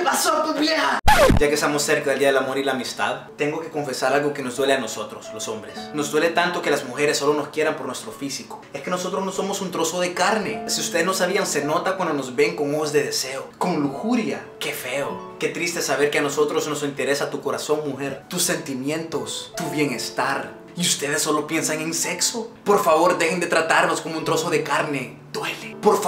pasó, pues, vieja? Ya que estamos cerca del Día del Amor y la Amistad, tengo que confesar algo que nos duele a nosotros, los hombres. Nos duele tanto que las mujeres solo nos quieran por nuestro físico. Es que nosotros no somos un trozo de carne. Si ustedes no sabían, se nota cuando nos ven con ojos de deseo, con lujuria. Qué feo. Qué triste saber que a nosotros nos interesa tu corazón, mujer, tus sentimientos, tu bienestar. Y ustedes solo piensan en sexo. Por favor, dejen de tratarnos como un trozo de carne. Duele. Por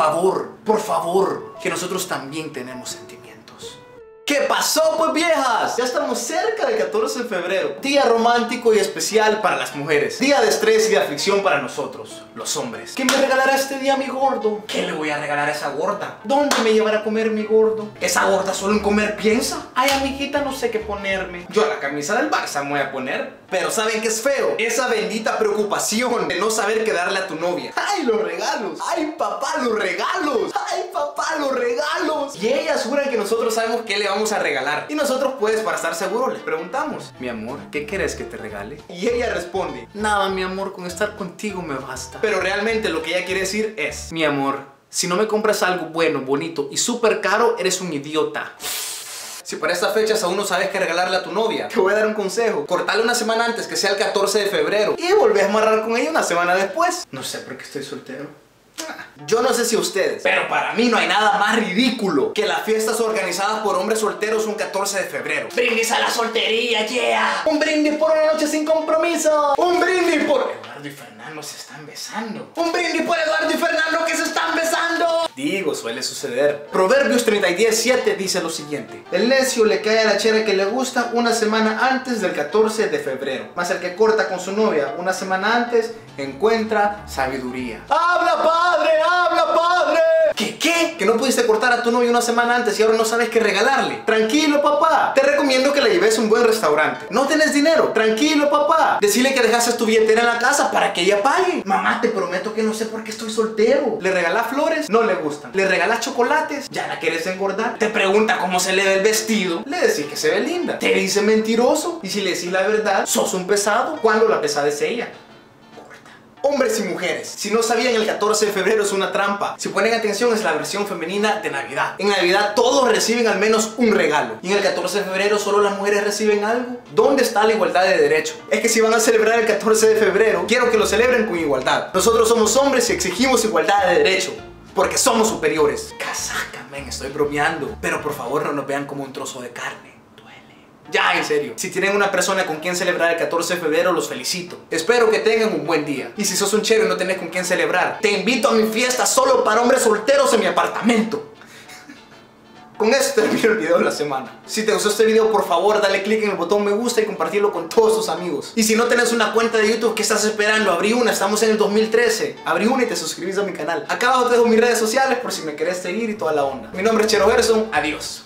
favor, que nosotros también tenemos sentimientos. ¿Qué pasó, pues, viejas? Ya estamos cerca del 14 de febrero. Día romántico y especial para las mujeres. Día de estrés y de aflicción para nosotros, los hombres. ¿Qué me regalará este día mi gordo? ¿Qué le voy a regalar a esa gorda? ¿Dónde me llevará a comer mi gordo? ¿Esa gorda solo en comer piensa? Ay, amiguita, no sé qué ponerme. Yo la camisa del Barça me voy a poner. Pero ¿saben qué es feo? Esa bendita preocupación de no saber qué darle a tu novia. ¡Ay, los regalos! ¡Ay, papá, los regalos! ¡Ay, papá, los regalos! Y ellas juran que nosotros sabemos qué le vamos a regalar. Y nosotros, pues, para estar seguros, les preguntamos: mi amor, ¿qué quieres que te regale? Y ella responde: nada, mi amor, con estar contigo me basta. Pero realmente lo que ella quiere decir es: mi amor, si no me compras algo bueno, bonito y súper caro, eres un idiota. Si para estas fechas aún no sabes qué regalarle a tu novia, te voy a dar un consejo. Cortale una semana antes, que sea el 14 de febrero, y volvés a amarrar con ella una semana después. No sé por qué estoy soltero. Yo no sé si ustedes, pero para mí no hay nada más ridículo que las fiestas organizadas por hombres solteros un 14 de febrero. ¡Brindis a la soltería, yeah! ¡Un brindis por una noche sin compromiso! ¡Un brindis por... Eduardo y Fernando se están besando! ¡Un brindis por Eduardo y Fernando que se están besando! Digo, suele suceder. Proverbios 30:7 dice lo siguiente: el necio le cae a la chera que le gusta una semana antes del 14 de febrero. Mas el que corta con su novia una semana antes encuentra sabiduría. ¡Habla, padre! ¡Habla, padre! ¿Qué? ¿Que no pudiste cortar a tu novia una semana antes y ahora no sabes qué regalarle? Tranquilo, papá. Te recomiendo que la lleves a un buen restaurante. ¿No tenés dinero? Tranquilo, papá. Decirle que dejaste tu billetera en la casa para que ella pague. Mamá, te prometo que no sé por qué estoy soltero. ¿Le regalás flores? No le gustan. ¿Le regalás chocolates? ¿Ya la quieres engordar? Te pregunta cómo se le ve el vestido. Le decís que se ve linda. Te dice mentiroso. Y si le decís la verdad, sos un pesado. ¿Cuándo la pesada es ella? Hombres y mujeres, si no sabían, el 14 de febrero es una trampa. Si ponen atención, es la versión femenina de Navidad. En Navidad todos reciben al menos un regalo. Y en el 14 de febrero solo las mujeres reciben algo. ¿Dónde está la igualdad de derecho? Es que si van a celebrar el 14 de febrero, quiero que lo celebren con igualdad. Nosotros somos hombres y exigimos igualdad de derecho, porque somos superiores. Casaca, men, estoy bromeando. Pero por favor no nos vean como un trozo de carne. Ya, en serio, si tienen una persona con quien celebrar el 14 de febrero, los felicito. Espero que tengan un buen día. Y si sos un chero y no tenés con quien celebrar, te invito a mi fiesta solo para hombres solteros en mi apartamento. Con esto termino el video de la semana. Si te gustó este video, por favor, dale click en el botón me gusta y compartirlo con todos tus amigos. Y si no tenés una cuenta de YouTube, ¿qué estás esperando? Abrí una, estamos en el 2013. Abrí una y te suscribís a mi canal. Acá abajo te dejo mis redes sociales por si me querés seguir y toda la onda. Mi nombre es Chero Gerson, adiós.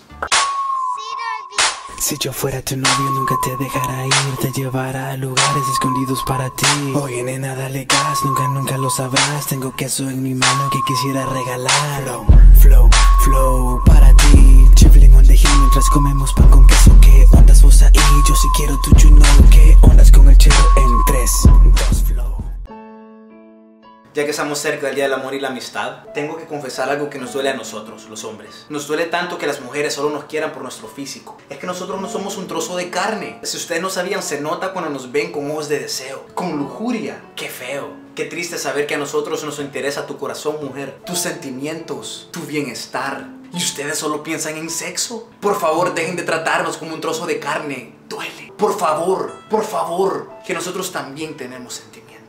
Si yo fuera tu novio nunca te dejara ir, te llevara a lugares escondidos para ti. Oye nena, dale gas, nunca lo sabrás. Tengo queso en mi mano que quisiera regalar. Flow, para ti. Chifling on the hill mientras comemos pan con queso. ¿Qué ondas vos ahí? Yo sí quiero tu you know. ¿Qué ondas con el Chero en 3, 2, flow? Ya que estamos cerca del Día del Amor y la Amistad, tengo que confesar algo que nos duele a nosotros, los hombres. Nos duele tanto que las mujeres solo nos quieran por nuestro físico. Es que nosotros no somos un trozo de carne. Si ustedes no sabían, se nota cuando nos ven con ojos de deseo, con lujuria. Qué feo. Qué triste saber que a nosotros nos interesa tu corazón, mujer, tus sentimientos, tu bienestar. Y ustedes solo piensan en sexo. Por favor, dejen de tratarnos como un trozo de carne. Duele. Por favor, que nosotros también tenemos sentimientos.